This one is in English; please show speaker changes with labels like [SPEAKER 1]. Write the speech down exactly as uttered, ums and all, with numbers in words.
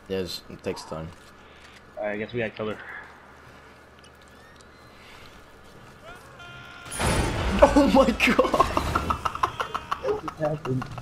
[SPEAKER 1] Yeah, it takes time.
[SPEAKER 2] Alright, I guess we got killer.
[SPEAKER 1] Oh my god!
[SPEAKER 2] What just happened?